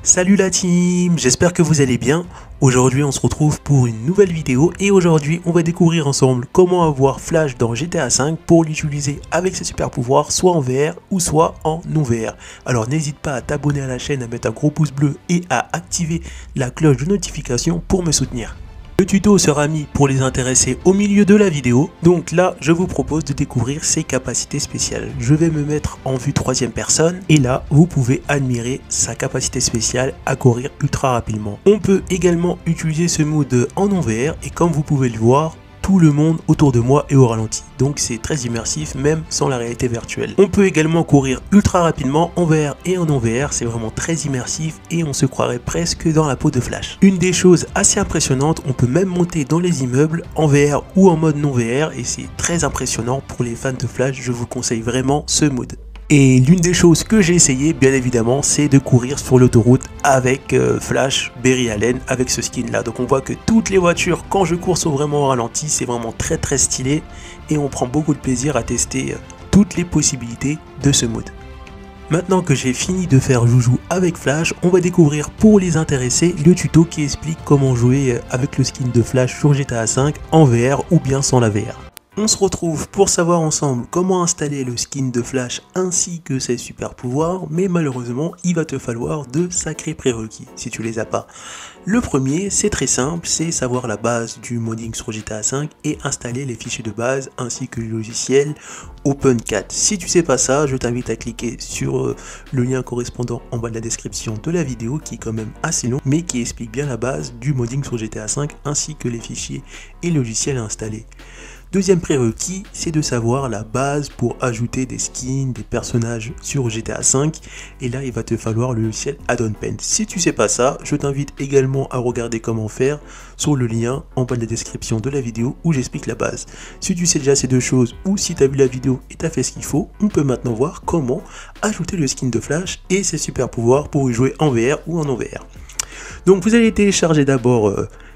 Salut la team, j'espère que vous allez bien. Aujourd'hui on se retrouve pour une nouvelle vidéo et aujourd'hui on va découvrir ensemble comment avoir Flash dans GTA V pour l'utiliser avec ses super pouvoirs soit en VR ou soit en non-VR. Alors n'hésite pas à t'abonner à la chaîne, à mettre un gros pouce bleu et à activer la cloche de notification pour me soutenir. Le tuto sera mis pour les intéressés au milieu de la vidéo, donc là je vous propose de découvrir ses capacités spéciales. Je vais me mettre en vue troisième personne et là vous pouvez admirer sa capacité spéciale à courir ultra rapidement. On peut également utiliser ce mode en non-VR et comme vous pouvez le voir, tout le monde autour de moi est au ralenti, donc c'est très immersif même sans la réalité virtuelle. On peut également courir ultra rapidement en VR et en non-VR, c'est vraiment très immersif et on se croirait presque dans la peau de Flash. Une des choses assez impressionnantes, on peut même monter dans les immeubles en VR ou en mode non-VR et c'est très impressionnant pour les fans de Flash, je vous conseille vraiment ce mode. Et l'une des choses que j'ai essayé, bien évidemment, c'est de courir sur l'autoroute avec Flash Barry Allen, avec ce skin là. Donc on voit que toutes les voitures, quand je cours, sont vraiment au ralenti, c'est vraiment très stylé. Et on prend beaucoup de plaisir à tester toutes les possibilités de ce mode. Maintenant que j'ai fini de faire joujou avec Flash, on va découvrir pour les intéressés le tuto qui explique comment jouer avec le skin de Flash sur GTA V en VR ou bien sans la VR. On se retrouve pour savoir ensemble comment installer le skin de Flash ainsi que ses super pouvoirs, mais malheureusement il va te falloir de sacrés prérequis si tu les as pas. Le premier, c'est très simple, c'est savoir la base du modding sur GTA V et installer les fichiers de base ainsi que le logiciel OpenCAD. Si tu sais pas ça, je t'invite à cliquer sur le lien correspondant en bas de la description de la vidéo qui est quand même assez long mais qui explique bien la base du modding sur GTA V ainsi que les fichiers et logiciels à installer. Deuxième prérequis, c'est de savoir la base pour ajouter des skins, des personnages sur GTA V. Et là, il va te falloir le logiciel Add-on Paint. Si tu sais pas ça, je t'invite également à regarder comment faire sur le lien en bas de la description de la vidéo où j'explique la base. Si tu sais déjà ces deux choses ou si tu as vu la vidéo et tu as fait ce qu'il faut, on peut maintenant voir comment ajouter le skin de Flash et ses super pouvoirs pour y jouer en VR ou en non-VR. Donc vous allez télécharger d'abord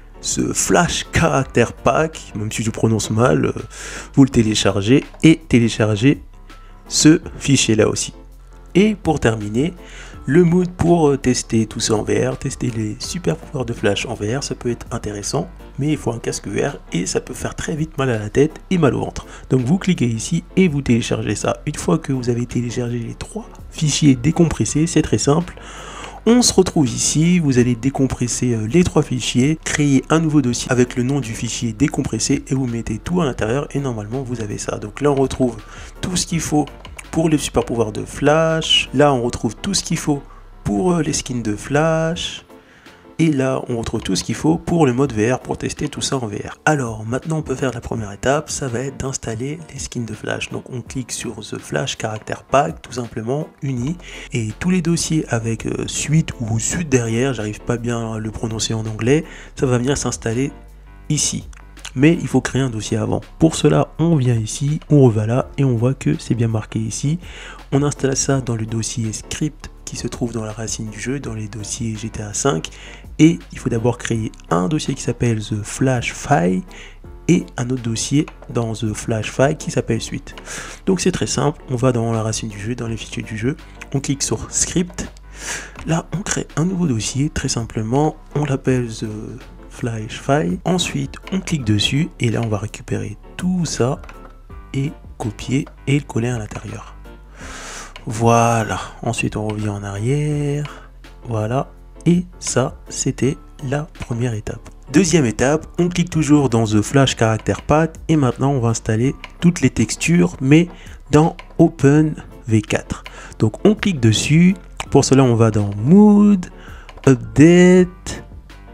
ce Flash Character Pack, même si je prononce mal, vous le téléchargez et téléchargez ce fichier là aussi. Et pour terminer, le mode pour tester tout ça en VR, tester les super pouvoirs de Flash en VR, ça peut être intéressant, mais il faut un casque VR et ça peut faire très vite mal à la tête et mal au ventre. Donc vous cliquez ici et vous téléchargez ça. Une fois que vous avez téléchargé les 3 fichiers décompressés, c'est très simple. On se retrouve ici, vous allez décompresser les 3 fichiers, créer un nouveau dossier avec le nom du fichier décompressé et vous mettez tout à l'intérieur et normalement vous avez ça. Donc là on retrouve tout ce qu'il faut pour les super pouvoirs de Flash, là on retrouve tout ce qu'il faut pour les skins de Flash, et là on retrouve tout ce qu'il faut pour le mode VR pour tester tout ça en VR. Alors maintenant on peut faire la première étape, ça va être d'installer les skins de Flash. Donc on clique sur The Flash Character Pack, tout simplement uni, et tous les dossiers avec suite ou suite derrière, j'arrive pas bien à le prononcer en anglais, ça va venir s'installer ici. Mais il faut créer un dossier avant. Pour cela, on vient ici, on va là et on voit que c'est bien marqué ici. On installe ça dans le dossier script qui se trouve dans la racine du jeu, dans les dossiers GTA V. Et il faut d'abord créer un dossier qui s'appelle The Flash File et un autre dossier dans The Flash File qui s'appelle Suite. Donc c'est très simple, on va dans la racine du jeu, dans les fichiers du jeu, on clique sur Script. Là, on crée un nouveau dossier, très simplement, on l'appelle The Flash File. Ensuite, on clique dessus et là, on va récupérer tout ça et copier et le coller à l'intérieur. Voilà, ensuite on revient en arrière, voilà, et ça c'était la première étape. Deuxième étape, on clique toujours dans The Flash Character Pack et maintenant on va installer toutes les textures mais dans Open V4. Donc on clique dessus, pour cela on va dans Mood, Update,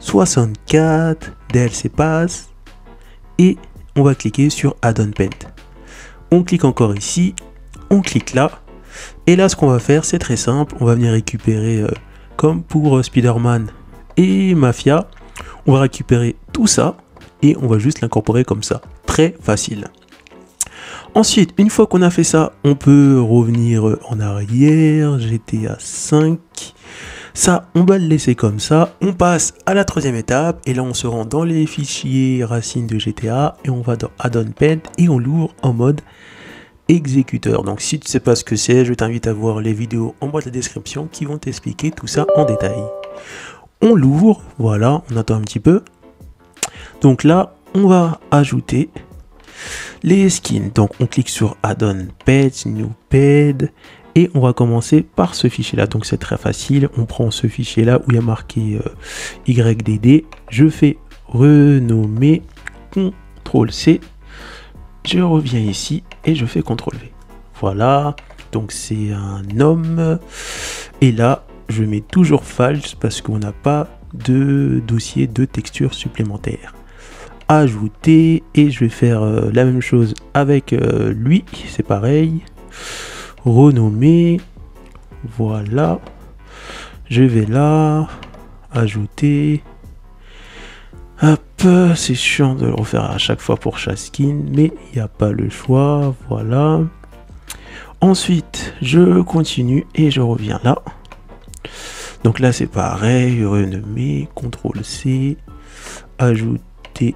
64, DLC Pass et on va cliquer sur Add-on Paint. On clique encore ici, on clique là. Et là, ce qu'on va faire, c'est très simple. On va venir récupérer, comme pour Spider-Man et Mafia, on va récupérer tout ça et on va juste l'incorporer comme ça. Très facile. Ensuite, une fois qu'on a fait ça, on peut revenir en arrière, GTA 5. Ça, on va le laisser comme ça. On passe à la troisième étape et là, on se rend dans les fichiers racines de GTA et on va dans Add-on Paint et on l'ouvre en mode exécuteur. Donc si tu ne sais pas ce que c'est, je t'invite à voir les vidéos en bas de la description qui vont t'expliquer tout ça en détail. On l'ouvre, voilà, on attend un petit peu. Donc là, on va ajouter les skins. Donc on clique sur Add-on Pets, New Pet, et on va commencer par ce fichier là. Donc c'est très facile, on prend ce fichier là où il y a marqué YDD, je fais renommer, CTRL C, je reviens ici et je fais CTRL V. Voilà, donc c'est un homme, et là je mets toujours false parce qu'on n'a pas de dossier de texture supplémentaire. Ajouter, et je vais faire la même chose avec lui, c'est pareil, renommer, voilà, je vais là, ajouter, hop, c'est chiant de le refaire à chaque fois pour chaque skin, mais il n'y a pas le choix, voilà. Ensuite, je continue et je reviens là. Donc là, c'est pareil, renommer, CTRL C, ajouter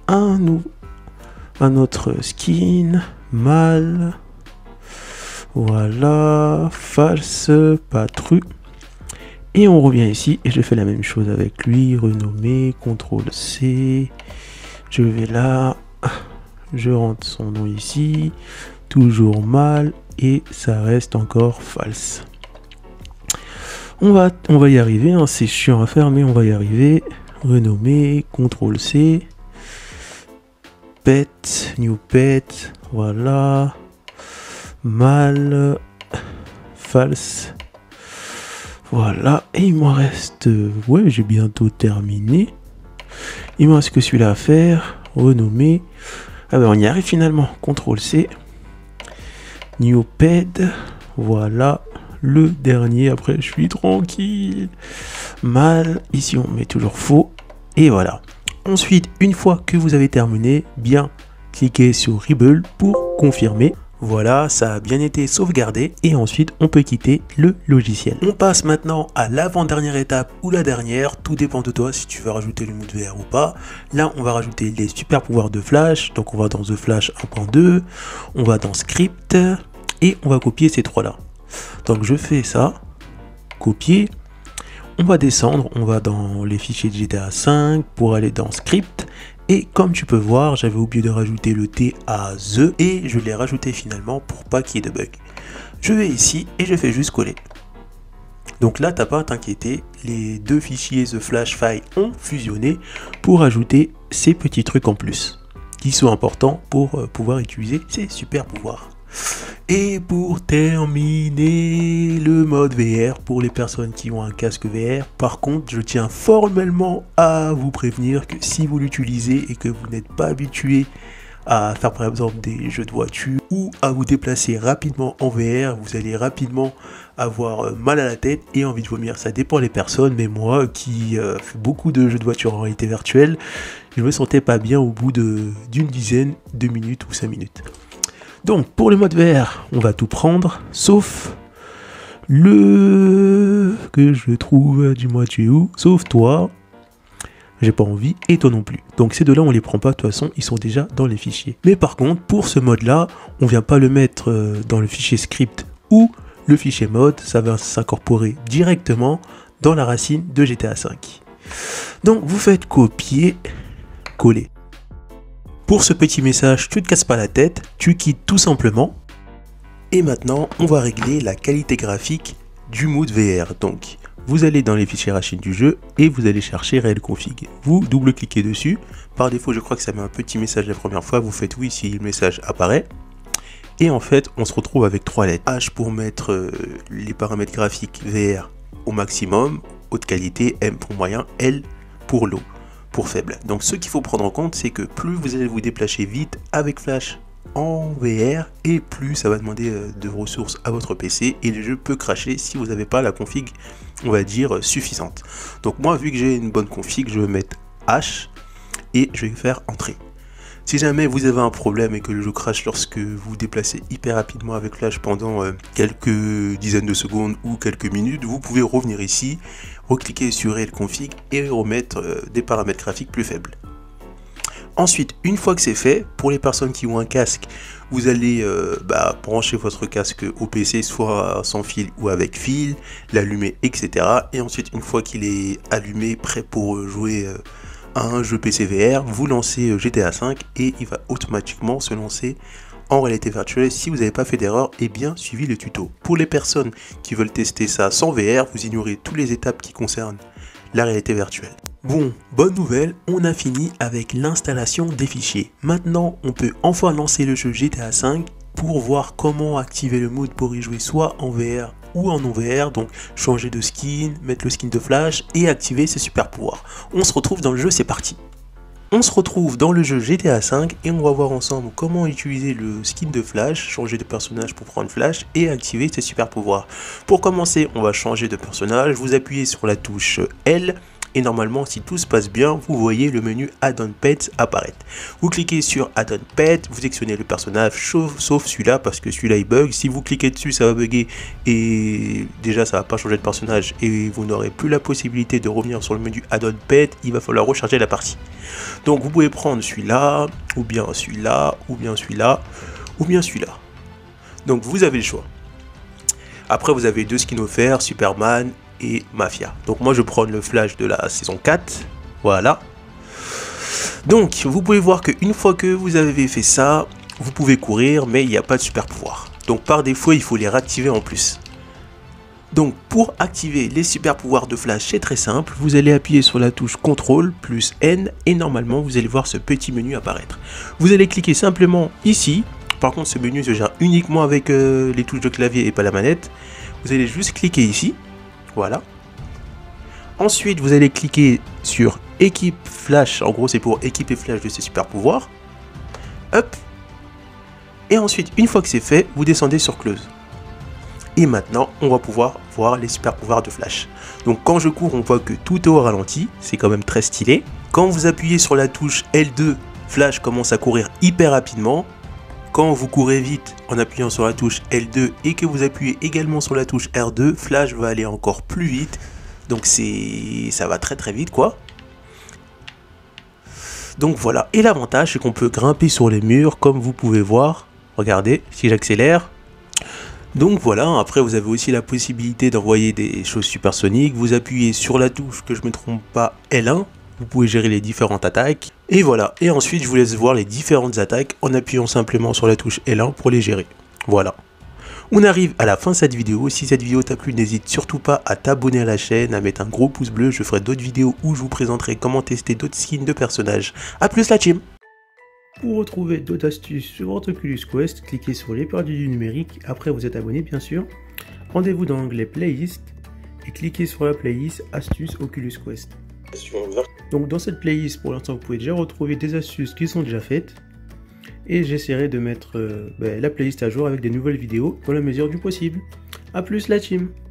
un autre skin, mâle, voilà, false, pas true. Et on revient ici et je fais la même chose avec lui, renommer, CTRL C, je vais là, je rentre son nom ici, toujours mâle, et ça reste encore false. On va y arriver, hein, c'est chiant à faire mais on va y arriver. Renommer, CTRL C, pet, new pet, voilà, mâle, false, voilà, et il m'en reste, ouais, j'ai bientôt terminé. Il me reste que celui-là à faire, renommer, ah ben on y arrive finalement, CTRL C, new pet, voilà, le dernier, après je suis tranquille, mâle, ici on met toujours faux, et voilà. Ensuite, une fois que vous avez terminé, bien cliquez sur Rebuild pour confirmer. Voilà, ça a bien été sauvegardé et ensuite on peut quitter le logiciel. On passe maintenant à l'avant-dernière étape ou la dernière, tout dépend de toi si tu veux rajouter le mode VR ou pas. Là, on va rajouter les super pouvoirs de Flash, donc on va dans The Flash 1.2, on va dans Script et on va copier ces trois là. Donc je fais ça, copier. On va descendre, on va dans les fichiers de GTA 5 pour aller dans Script. Et comme tu peux voir, j'avais oublié de rajouter le T à The et je l'ai rajouté finalement pour pas qu'il y ait de bug. Je vais ici et je fais juste coller. Donc là, t'as pas à t'inquiéter, les deux fichiers The Flash File ont fusionné pour ajouter ces petits trucs en plus qui sont importants pour pouvoir utiliser ces super pouvoirs. Et pour terminer le mode VR pour les personnes qui ont un casque VR, par contre je tiens formellement à vous prévenir que si vous l'utilisez et que vous n'êtes pas habitué à faire par exemple des jeux de voiture ou à vous déplacer rapidement en VR, vous allez rapidement avoir mal à la tête et envie de vomir. Ça dépend des personnes, mais moi qui fais beaucoup de jeux de voiture en réalité virtuelle, je me sentais pas bien au bout d'une dizaine de minutes ou 5 minutes. Donc pour le mode VR, on va tout prendre, sauf le que je trouve, dis-moi tu es où, sauf toi, j'ai pas envie, et toi non plus. Donc ces deux-là, on les prend pas, de toute façon, ils sont déjà dans les fichiers. Mais par contre, pour ce mode-là, on vient pas le mettre dans le fichier script ou le fichier mode, ça va s'incorporer directement dans la racine de GTA 5. Donc vous faites copier, coller. Pour ce petit message, tu ne te casses pas la tête, tu quittes tout simplement. Et maintenant, on va régler la qualité graphique du mode VR. Donc, vous allez dans les fichiers racines du jeu et vous allez chercher Real Config. Vous double-cliquez dessus. Par défaut, je crois que ça met un petit message la première fois. Vous faites oui si le message apparaît. Et en fait, on se retrouve avec 3 lettres. H pour mettre les paramètres graphiques VR au maximum, haute qualité, M pour moyen, L pour low, pour faible. Donc ce qu'il faut prendre en compte, c'est que plus vous allez vous déplacer vite avec Flash en VR, et plus ça va demander de ressources à votre PC, et le jeu peut cracher si vous n'avez pas la config, on va dire, suffisante. Donc moi, vu que j'ai une bonne config, je vais mettre H, et je vais faire Entrée. Si jamais vous avez un problème et que le jeu crache lorsque vous vous déplacez hyper rapidement avec Flash pendant quelques dizaines de secondes ou quelques minutes, vous pouvez revenir ici, recliquer sur Real Config et remettre des paramètres graphiques plus faibles. Ensuite, une fois que c'est fait, pour les personnes qui ont un casque, vous allez brancher votre casque au PC, soit sans fil ou avec fil, l'allumer, etc. Et ensuite, une fois qu'il est allumé, prêt pour jouer à un jeu PC VR, vous lancez GTA 5 et il va automatiquement se lancer en réalité virtuelle si vous n'avez pas fait d'erreur et bien suivi le tuto. Pour les personnes qui veulent tester ça sans VR, vous ignorez toutes les étapes qui concernent la réalité virtuelle. Bon, bonne nouvelle, on a fini avec l'installation des fichiers. Maintenant, on peut enfin lancer le jeu GTA 5 pour voir comment activer le mode pour y jouer soit en VR ou en non VR, donc changer de skin, mettre le skin de Flash et activer ses super pouvoirs. On se retrouve dans le jeu, c'est parti. On se retrouve dans le jeu GTA 5 et on va voir ensemble comment utiliser le skin de Flash, changer de personnage pour prendre Flash et activer ses super pouvoirs. Pour commencer, on va changer de personnage, vous appuyez sur la touche L. Et normalement, si tout se passe bien, vous voyez le menu Add-on Pets apparaître. Vous cliquez sur Add-on Pet, vous sélectionnez le personnage, sauf celui-là, parce que celui-là il bug. Si vous cliquez dessus, ça va bugger et déjà ça va pas changer de personnage et vous n'aurez plus la possibilité de revenir sur le menu Add-on Pet. Il va falloir recharger la partie. Donc vous pouvez prendre celui-là, ou bien celui-là, ou bien celui-là, ou bien celui-là. Donc vous avez le choix. Après, vous avez deux skins offerts, Superman et Mafia. Donc moi je prends le Flash de la saison 4, voilà. Donc vous pouvez voir qu'une fois que vous avez fait ça, vous pouvez courir, mais il n'y a pas de super pouvoir. Donc par défaut, il faut les réactiver en plus. Donc pour activer les super pouvoirs de Flash, c'est très simple, vous allez appuyer sur la touche CTRL plus N et normalement vous allez voir ce petit menu apparaître. Vous allez cliquer simplement ici. Par contre ce menu se gère uniquement avec les touches de clavier et pas la manette. Vous allez juste cliquer ici. Voilà. Ensuite, vous allez cliquer sur équipe Flash. En gros, c'est pour équiper Flash de ses super pouvoirs. Hop. Et ensuite, une fois que c'est fait, vous descendez sur Close. Et maintenant, on va pouvoir voir les super pouvoirs de Flash. Donc, quand je cours, on voit que tout est au ralenti. C'est quand même très stylé. Quand vous appuyez sur la touche L2, Flash commence à courir hyper rapidement. Quand vous courez vite en appuyant sur la touche L2 et que vous appuyez également sur la touche R2, Flash va aller encore plus vite. Donc ça va très très vite quoi. Donc voilà. Et l'avantage c'est qu'on peut grimper sur les murs comme vous pouvez voir. Regardez, si j'accélère. Donc voilà, après vous avez aussi la possibilité d'envoyer des choses supersoniques. Vous appuyez sur la touche, que je ne me trompe pas, L1. Vous pouvez gérer les différentes attaques. Et voilà. Et ensuite, je vous laisse voir les différentes attaques en appuyant simplement sur la touche L1 pour les gérer. Voilà. On arrive à la fin de cette vidéo. Si cette vidéo t'a plu, n'hésite surtout pas à t'abonner à la chaîne, à mettre un gros pouce bleu. Je ferai d'autres vidéos où je vous présenterai comment tester d'autres skins de personnages. A plus la team. Pour retrouver d'autres astuces sur votre Oculus Quest, cliquez sur les perdus du numérique. Après, vous êtes abonné bien sûr. Rendez-vous dans l'onglet Playlist et cliquez sur la playlist Astuces Oculus Quest. Donc dans cette playlist, pour l'instant, vous pouvez déjà retrouver des astuces qui sont déjà faites. Et j'essaierai de mettre la playlist à jour avec des nouvelles vidéos dans la mesure du possible. A plus la team!